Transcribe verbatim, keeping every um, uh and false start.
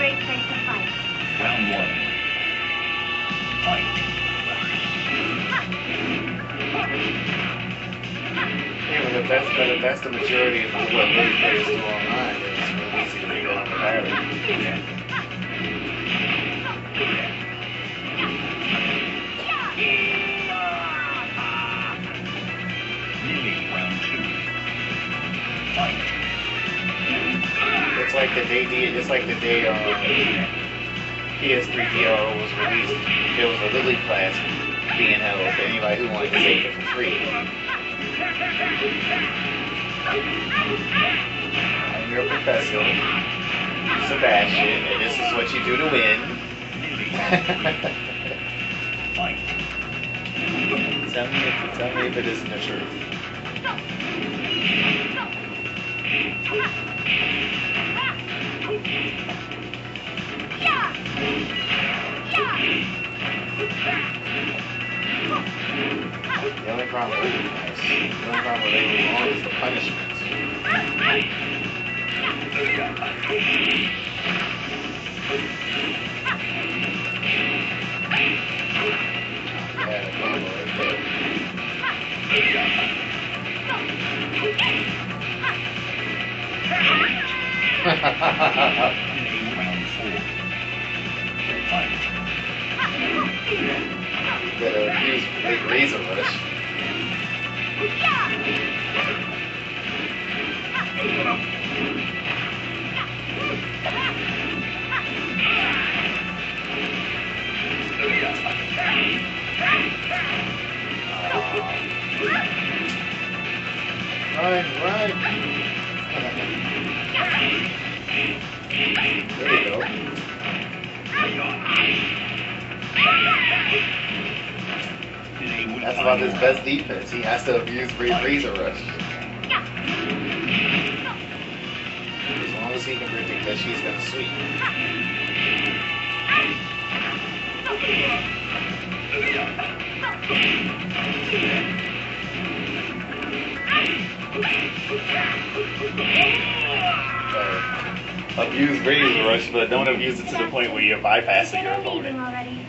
great place to fight. Round one. Fight. Yeah, but if that's, but if that's the majority of what really players do online, then it's really easy to read that on the battery. Round two. Fight. It's like the day, it's like the day um, P S three V R was released. There was a Lily class being held for anybody who wanted to take it for free. I'm your professor, Sebastian, and this is what you do to win. tell me if tell me if it isn't the truth. The only problem with it, the only problem with it is the punishment. Yeah, the combo right there. Round four. Fight. Better use big razor rush. Run, run. There you go. That's about his best defense. He has to abuse Razor Rush. As long as he can predict that she's going to sweep. Uh, abuse Razor Rush, but don't abuse it to the point where you're bypassing your opponent.